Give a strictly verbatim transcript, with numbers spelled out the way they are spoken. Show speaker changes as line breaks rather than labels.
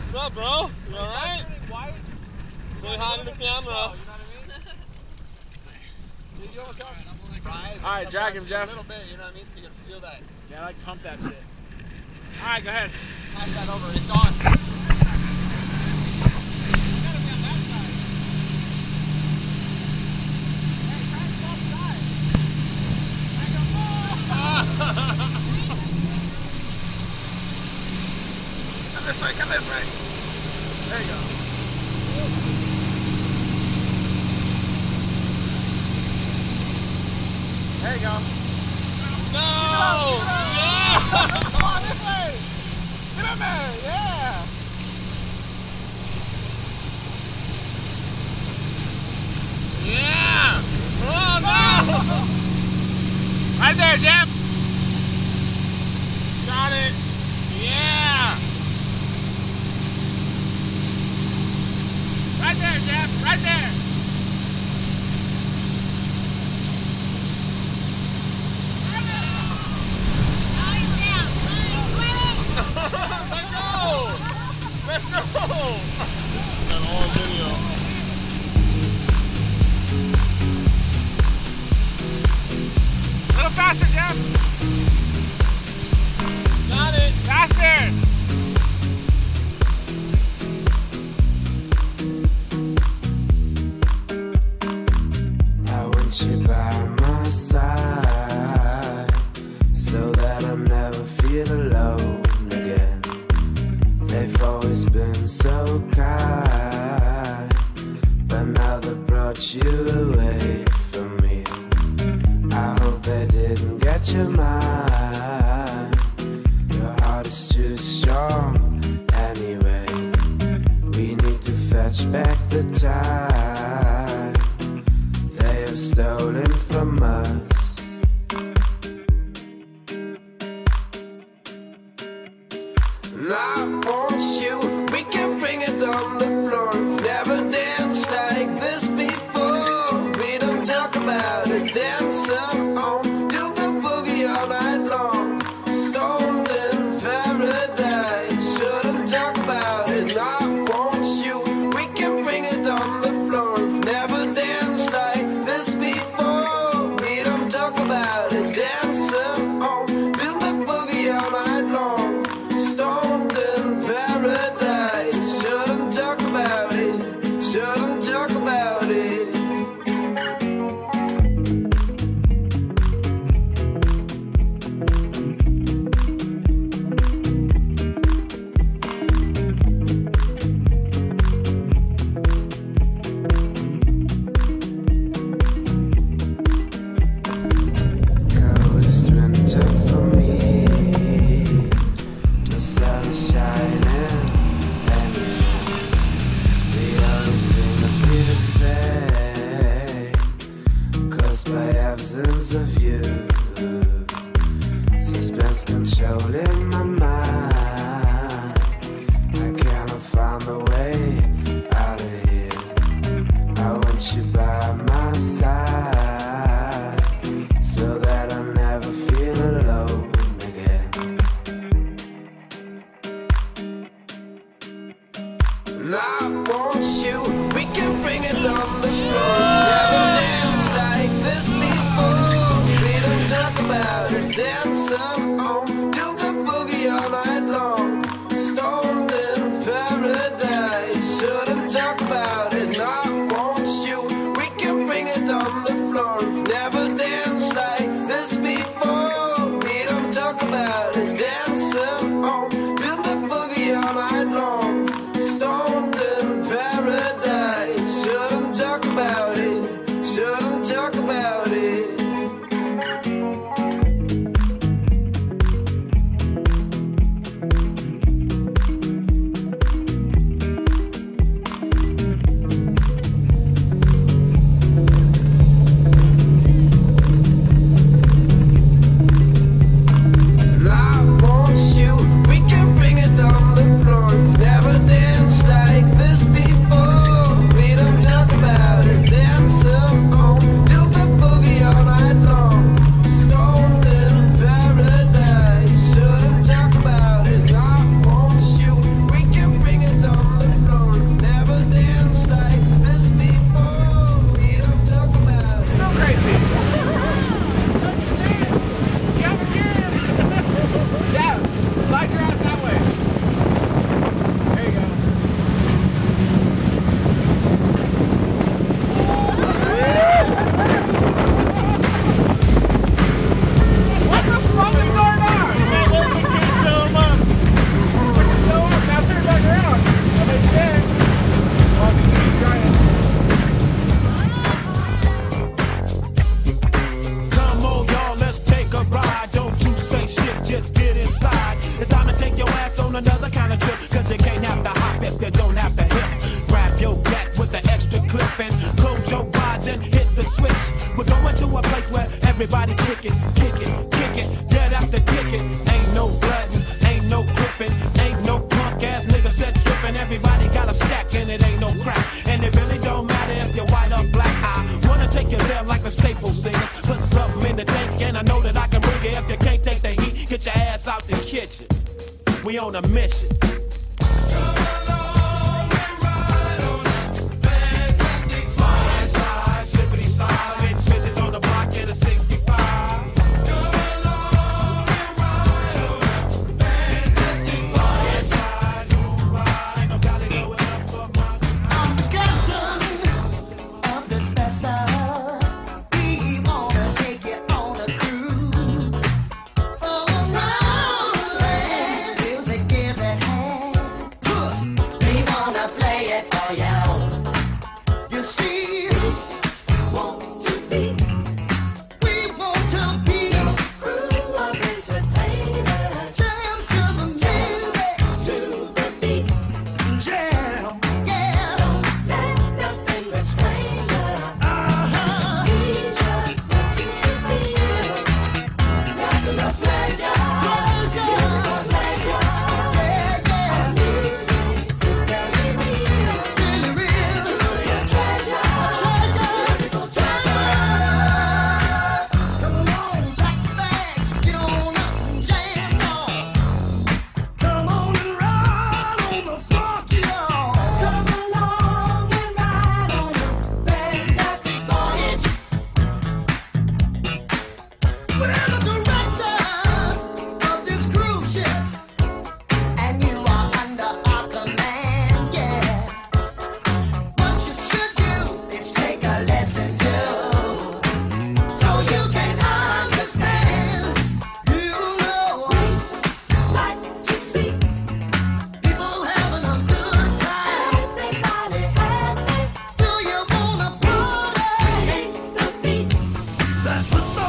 What's up, bro? You alright? Say hi to the camera.
Alright, drag him, Jeff.
A little bit, you know what I mean? So you can feel that.
Yeah, I like pump that shit. Alright, go ahead.
Pass that over, it's on.
Come this way, come this way. There you go. There you go.
No!
Yeah! Come on, this way! Get up there! Yeah!
Yeah! Oh no!
Right there, Jeff!
Got it! Yeah!
Right there, Jeff! Right there!
Let's go! Let's go! Got all video.
A little faster, Jeff!
Got it!
Faster!
I want you by my side so that I never feel alone again. They've always been so kind, but now they've brought you away from me. I hope they didn't get your mind. Your heart is too strong anyway. We need to fetch back the time they have stolen from us. And I want you, we can bring it on the floor. Never danced like this before. We don't talk about it, dancing on, do the boogie all night long. Stoned in paradise, shouldn't talk about it. I want you, we can bring it on the floor. Never danced like this before. We don't talk about it, dancing on, do the boogie all night long. Stoned in paradise, shouldn't talk about it, shouldn't talk about it. Coldest winter for me, the sun is shining, and the only thing I feel is pain, caused by absence of you. Suspense controlling my mind. I cannot find a way out of here. I want you by my side so that I never feel alone again. And I want you, we can bring it on the floor. Never danced like this before. We don't talk about it, dancing on, do the boogie all night long.
It's time to take your ass on another kind of trip, cause you can't have to hop if you don't have to hip. Grab your back with the extra clip and close your eyes and hit the switch. We're going to a place where everybody kick it, kick it, kick it. Yeah, that's the ticket. Ain't no bloodin', ain't no gripping, ain't no punk ass nigga set trippin'. Everybody got a stack and it ain't no crack. And it really don't matter if you're white or black. I wanna take you there like the Staples singers. Put something in the tank and I know that I can bring it. If you can't take the heat, get your ass out the kitchen. We on a mission.
That